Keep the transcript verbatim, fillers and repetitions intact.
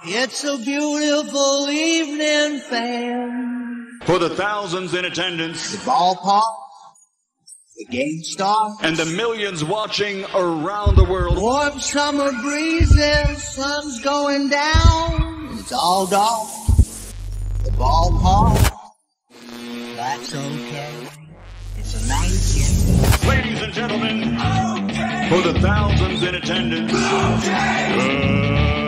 It's a beautiful evening, fam. For the thousands in attendance, The ballpark, the game starts. and the millions watching around the world, Warm summer breezes, sun's going down. It's all dark. The ballpark, that's okay. It's a nice game. ladies and gentlemen, okay. For the thousands in attendance, okay. uh,